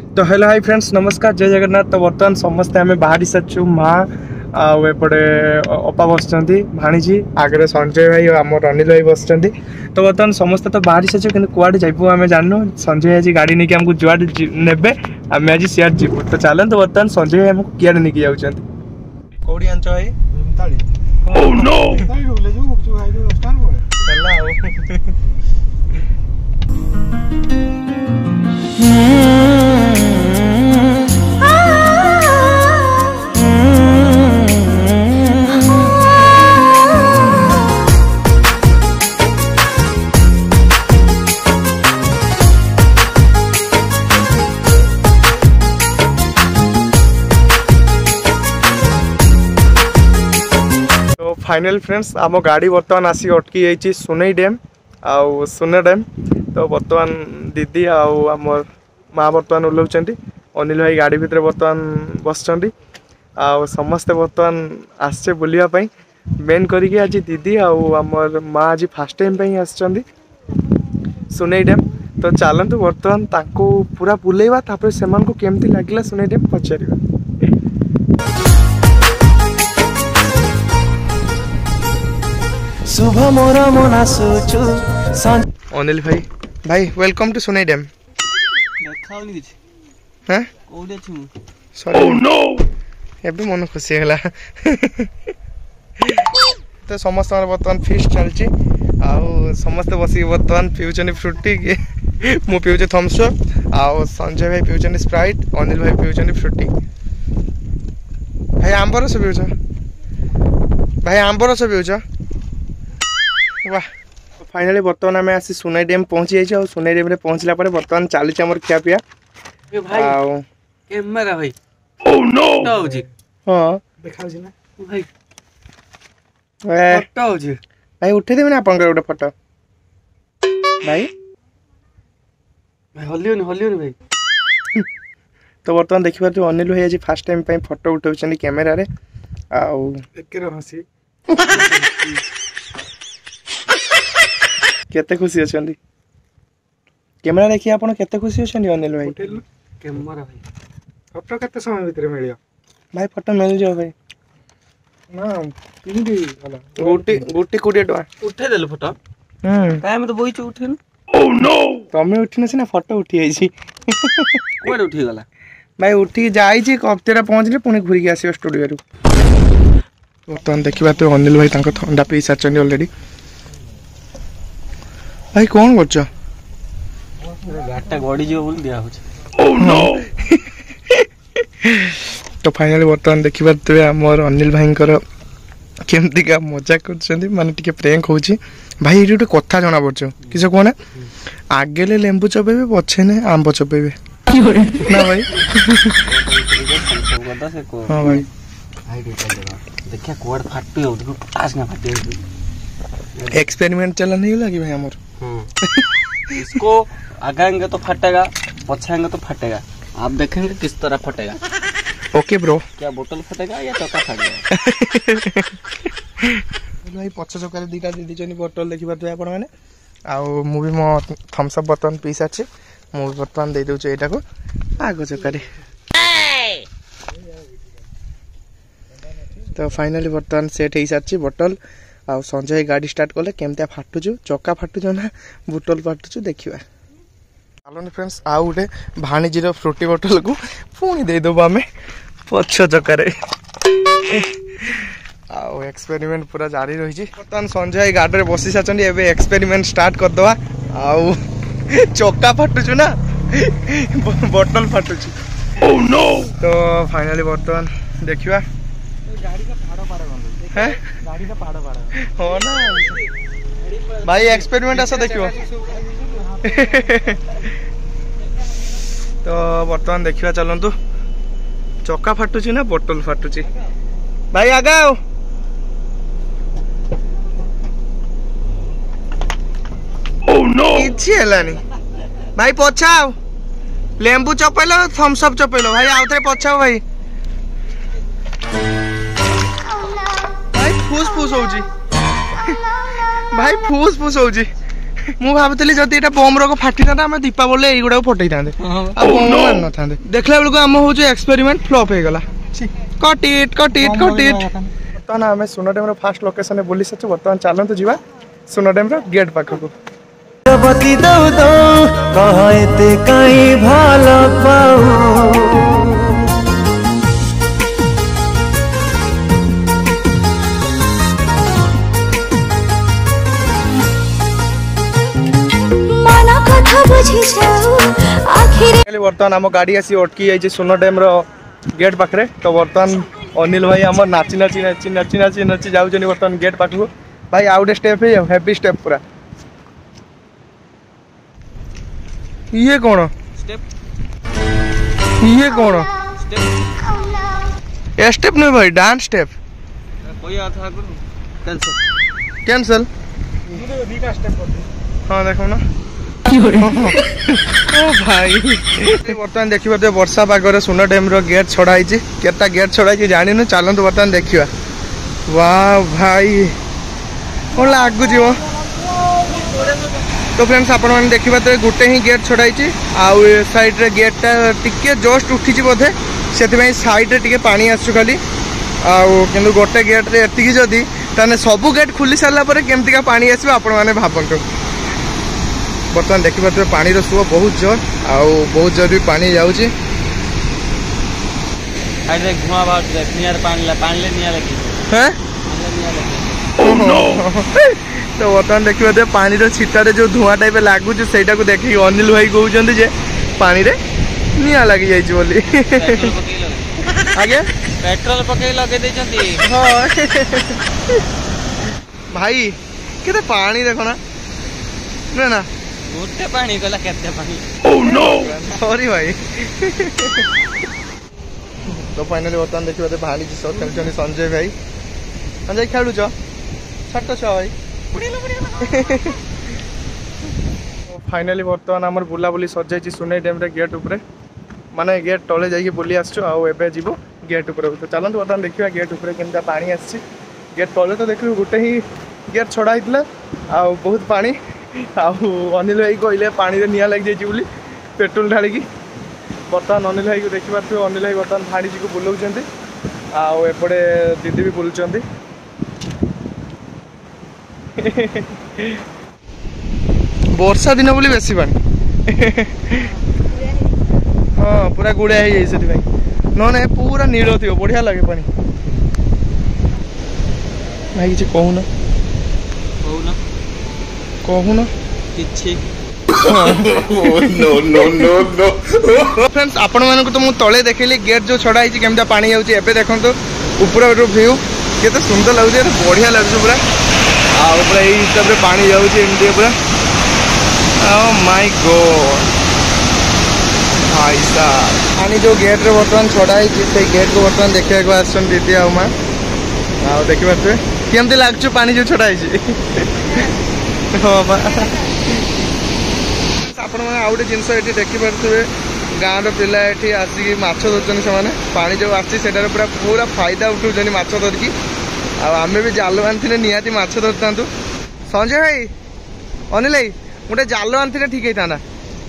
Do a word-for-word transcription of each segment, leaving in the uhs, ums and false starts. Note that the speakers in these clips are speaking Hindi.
तो हेलो हाई फ्रेंड्स नमस्कार जय जगन्नाथ। तो बर्तमान समस्ते आम बाहरी सारू माँ आउपटे अपा बस भाणीजी आगे संजय भाई और आम अनिल भाई बस। तो बर्तमान समस्ते तो बाहरी सारू कि कुआडे जाइबू आम जानू। संजय आज गाड़ी नहीं आमको जुआडे ने आम आज सियार जीवु। तो चलते बर्तमान संजय भाई आमको किए नहीं जाऊँ कौड़ी आंच भाई Oh no! फाइनल फ्रेंड्स आम गाड़ी बर्तमान आसी अटकी जाइए सुनई डैम आउ सुने डैम। तो बर्तमान दीदी आम माँ बर्तमान ओह्लाउं अनिल भाई गाड़ी भितर बर्तमान बस आउ समस्ते बर्तमान आसचे बुलापी मेन करके आज दीदी आम माँ आज फास्ट टाइम आस सुनई डैम। तो चलतु बर्तमान ताको पूरा बुलेवा तापर से केमती लगिला सुनई डैम पचार। शुभ मोर मना सोचु अनिल भाई भाई वेलकम टू सुनई डैम। हैं कोडे छु सॉरी ओह नो एबे मन खुशी होला। तो समस्त बर्तमान फीस्ट चलची आउ समस्त बसी बर्तमान पिउचनी फ्रूटी के मु पिउचे थम्स अप आउ संजय भाई पिउचनी स्प्राइट अनिल भाई पिउचनी फ्रूटी। भाई आंबर रस पिउछ भाई आंबर रस पिउछ वाह। फाइनली बर्तमान आम आसी सुनई डैम पहुंची जाइए। सुनई डैम पहुंचला बर्तमान चली आमर खिया पिया कैमरा भाई ओह नो होजी हां देखाउ छी ना भाई फोटो होजी भाई उठे देबे ना आपन गोटे फोटो भाई भाई हलियोनी हलियोनी भाई। तो बर्तमान देखिबा तो अनिल भाई आज फर्स्ट टाइम पे फोटो उठाउछनी कैमरा रे आउ एके हसी केते खुशी अछंदी कैमरा देखि आपण केते खुशी अछंदी अनिल भाई। कैमरा भाई फोटो केते समय भीतर मिलियो भाई फोटो मिल जाओ भाई ना पिंडी वाला गोटी गोटी कोडी टवा उठे देले फोटो हम काहे में तो बोइछ उठे न ओह नो तमे उठिन से ना फोटो उठी आइछी कोड उठी गला भाई उठी जाई छी कप्तेरा पहुंचले पुनी घुरी के आसीयो स्टूडियो रु। बर्तमान देखिबा तो अनिल भाई तांको ठंडा पी साचंदी ऑलरेडी। भाई कौन करछ गाटा गडी जो बोल दिया हो ओह नो। तो फाइनली बर्तमान देखिबा तो हमर अनिल भाई कर केमती का मजाक करछंदी माने टिके प्रैंक होची। भाई एटी कथा जणा पड़छ किछ कोना आगेले लेंबू चपेबे पछे ने आंब चपेबे ना भाई हां भाई भाई देखिया कोड फाटू हो देखो टास ना फाटे एक्सपेरिमेंट चला नहीं लगी भाई हमर। इसको आगाएंगे तो फटेगा पछाएंगे तो फटेगा आप देखेंगे किस तरह फटेगा। ओके ब्रो क्या बोतल फटेगा या चक्का फटेगा भाई पछ चक्का दीटा दीदी जनी बोतल देखि बात आपण माने आउ मु भी मो थम्स अप बर्तन पीस अछि मु बर्तन दे दउछ एटा को आगो चक्का रे। तो फाइनली बर्तन सेट हे साछि बोतल आउ संजय गाड़ी स्टार्ट कले केमते फाटुछु चक्का फाटुछु ना बोतल फाटुछु देखिबा। चलो फ्रेंड्स आउ गोटे भाणीजी रो फ्रूटी बोतल को पुणी दे दबो आमे पछ चक्का रे आउ एक्सपेरिमेंट पूरा जारी रही छी। बर्तमान संजय गाड़ी रे बसी साचंदी एबे एक्सपेरिमेंट स्टार्ट कर दवा आउ चक्का फाटुछु ना बोतल फाटुछु ओह नो। तो फाइनली बर्तमान देखिबा गाड़ी का पाड़ो पाड़ो गंद है गाड़ी का पाड़ो पाड़ो हो ना भाई एक्सपेरिमेंट आसा देखियो। तो बर्तमान देखिबा चलंतु चक्का फाटुची ना बोतल फाटुची भाई आगाओ ओह नो किछि हलानी भाई पछाओ लेंबू चपेलो थम्स अप चपेलो भाई आउथरे पछाओ भाई भाई फूस फूस होजी भाई फूस फूस होजी ମୁଁ ଭାବୁଥିଲି ଯଦି ଏଟା ବମ୍ ରୋଗ ଫାଟିଥାନ୍ତା ଆମେ ଦୀପାବଳି ଏଇଗୁଡାକୁ ଫଟେଇଥାନ୍ତେ ଆଉ ବମ୍ ମାରି ନଥାନ୍ତେ। ଦେଖିଲା ବେଳକୁ ଆମ ହଉଛି ଏକ୍ସପେରିମେଣ୍ଟ ଫ୍ଲପ୍ ହେଇଗଲା। Cut it cut it cut it. ବର୍ତ୍ତମାନ ଆମେ ସୁନା ଡ୍ୟାମ୍ର ଫାଷ୍ଟ ଲୋକେସନରେ ବୁଲି ସାରିଛୁ। ବର୍ତ୍ତମାନ ଚାଲନ୍ତୁ ଯିବା ସୁନା ଡ୍ୟାମ୍ର ଗେଟ୍ ପାଖକୁ। ବର୍ତ୍ତମାନ ଆମ ଗାଡ଼ି ଆସି ଅଟକି ଯାଇଛି ସୁନା ଡ୍ୟାମ୍ର गेट पाखे। तो बर्तमान अनिल भाई आम नाची नाची नाची नाची नाची नाची जाऊँ बर्तमान गेट पाखक। भाई आउ गए स्टेप है हेवी स्टेप पूरा। ये कौन स्टेप ये कौन स्टेप स्टेप नहीं भाई डांस स्टेप कैंसल। हाँ देखो ना ओ भाई बर्तमान देखिए वर्षा पागरे सुना डैम रो गेट छड़ाई केटा गेट छड़ाई जानी चलतु बर्तमान देखा। वाह भाई कौन लगुच। तो फ्रेंड्स आपण मैंने देखा तो गोटे ही गेट छड़ाई आउ साइड रे गेटा टिके जस्ट उठी बोधे से साइड रे टिके पानी आसु खाली आउ कि गोटे गेट रे एतिकी जदि ताने सबू गेट खुली सारा पर केमतिका पानी आसो आपण मैंने भावतु। बर्तमान देखिए पानी सुओ बहुत जोर आउ बहुत जोर भी पानी जाऊँगी। तो बर्तमान देखिए पानी छिटारे जो धुआं टाइप लगुच से देख अनिल भाई कहते जे पानी रे निआ लगी जाइए आगे पेट्रोल पकई लगे हाँ भाई केते पानी देखो ना ना ना गोटे पानी गला केते पानी। ओह नो सॉरी भाई। तो फाइनली बर्तमान देखिए बाहरी खेल संजय भाई संजय खेलु छोट छुआ भाई। फाइनली बर्तमान आमर बुलाबुली सजाई सुनै डैम रे गेट उपरे माने गेट तले जाइए बुली आसछु आउ एबे जीवो गेट उपरे। तो चलते बर्तमान देखिए गेट उपरे केनता पानी आसी गेट तले तो देखिए गोटे ही गेट छड़ा होता आउ बहुत पानी आउ अनिल भाई कहले पानी निआ लग जाइए पेट्रोल ढाड़ी। बर्तमान अनिल भाई को देखी पार्थे अनिल भाई बर्तमान भाणीजी को बुलाऊँ आउ एपटे दीदी भी बुलूँ। वर्षा दिन बोली बेसी पानी हाँ पूरा गुड़िया हो जाए ना पूरा नील थी बढ़िया लगे पानी। भाई किसी कहूना कहूना फ्रेंड्स आपण मानक तो मुझे तले देखली गेट जो छड़ा है केमता पानी जाऊँगी देखो ऊपर व्यू केते सुंदर लगे बढ़िया लगे पूरा आउ पूरा यही हिसाब से पानी जाऊँगी एमती पूरा। ओह माय गॉड भाई साहब पानी जो गेट रे बर्तमान छड़ा है से गेट को बर्तमान देखा को आसन दीदी आ माँ आउ देखी पारे केमती लगुच पानी जो छड़ा है। हाँ बा आपण मैंने आउ गए जिनस ये देखिपे गाँव पिला ये आसिक माछ धरते से पानी जो आसी पूरा पूरा फायदा उठाऊँ माछ धरिकी आम भी जाल आनी निहाती माछ धरता। संजय भाई अनिल भाई गोटे जाल आनी ठीक होता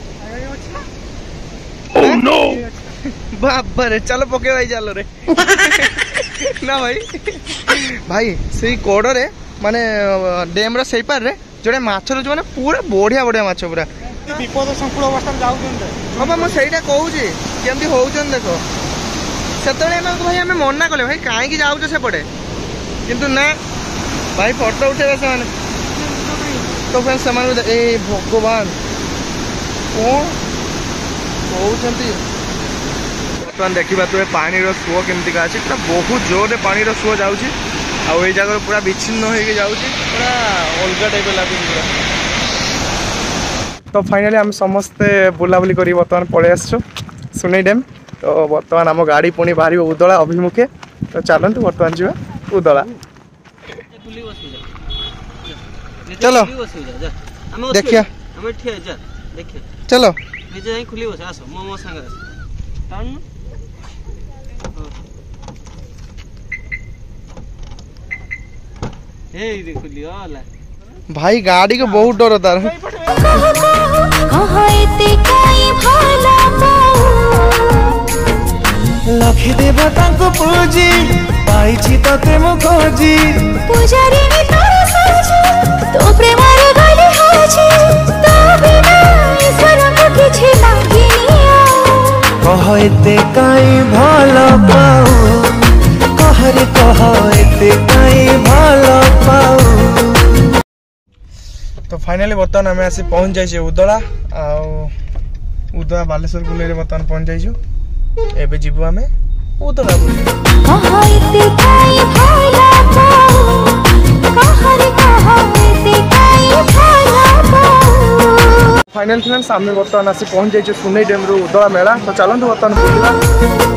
बाबा चलो पके भाई जाल रे ना भाई भाई से कड़े माने डैम रे पार रे जोड़े माछ रोज मैंने पूरा बढ़िया बढ़िया माछ पूरा विपद संकुल अवस्था हाँ मुझे कहूँ केमती हो देख से भाई आम मना कले भाई कहीं जाऊँ सेपटे किंतु ना भाई फोटो उठे से तो फिर से भगवान कौन कहते बर्तमान देखा तुम पानी सुओ केमती का अच्छी पूरा बहुत जोर पानी सुओ जाऊँगी आउ ये जगह पूरा विच्छिन्न हो जाऊँगी पूरा अलग टाइप लगुच पूरा। तो फाइनली आम समस्ते बुलाबुली कर बर्तमान पलि आसु सुनै डैम। तो बर्तमान आम गाड़ी पुणी बाहर उदला अभिमुखे। तो चलते बर्तमान जी उदला चलो देखिया चलो खुली बस आस मो संग खुली भाई गाड़ी को बहुत डर तार लखी देवता को पूजी पाइछि तते मो खोजी पूजारी में तारा साजी तो प्रेम रे गली हाजी तो बिना ईश्वर को किछि मांगिनिया कह एते काई भल पाऊ कहरे कह एते काई भल पाऊ। तो फाइनली बर्तमान आम आसी पहुँच जाइए उदला आउ उदला बालेश्वर बुले बर्तमान पहुँच जाइए एबे जीवु आमे उदला बुले कह एते काई भल पाऊ कहरे कह एते काई भल पाऊ। फाइनल फ्रेंड्स आम बर्तमान आसी पहुँच जाइए सुनई डैम रु उदला मेला तो चलते बर्तमान बुलवा।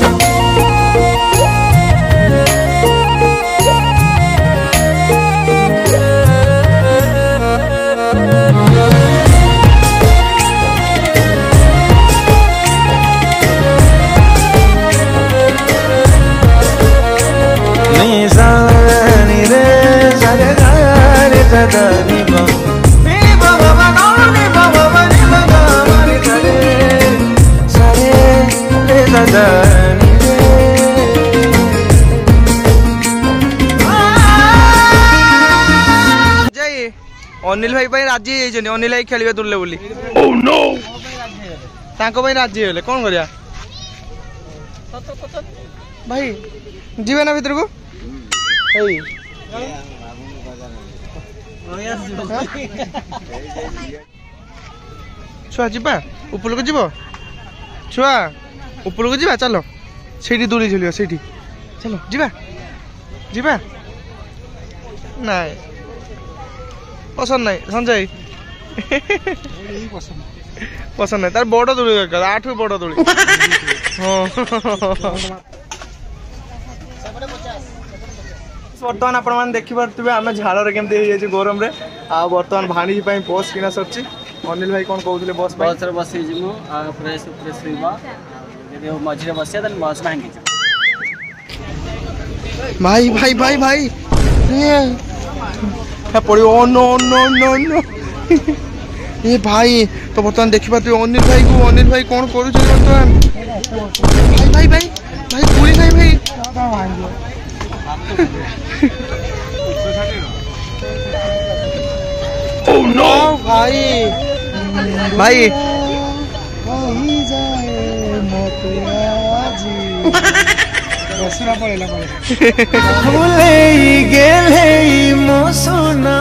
अनिल भाई भाई राजी होइछन अनिल भाई खेलिबे दुल्ले बोली ओह नो तांको भाई राजी होले कोन करिया भाई जीवे ना भीतर को हेई छुआ जीवा ऊपर को जीवो छुआ ऊपर को जीवा चलो सेठी दूरी झलियो सेठी चलो जीवा जीवा नाय पसंद नहीं संजय पसंद नहीं तार बड़ दोली दरकार आठ बड़ दोली बर्तमान आपण मैंने देखिपे आम झाड़ केमती गरम रे आ बर्तमान भाणी बस किना सर अनिल भाई कौन कहते बस बस बस फ्रेश फ्रेश मझे बस बस भांगी भाई भाई भाई भाई पड़ो oh no no no no ये भाई तो बर्तमान देखिपा अनिल भाई को अनिल भाई कौन करू बर्तमान भाई भाई भाई भाई पूरी भाई भाई ओ नो भाई भाई भूले गेले मो सोना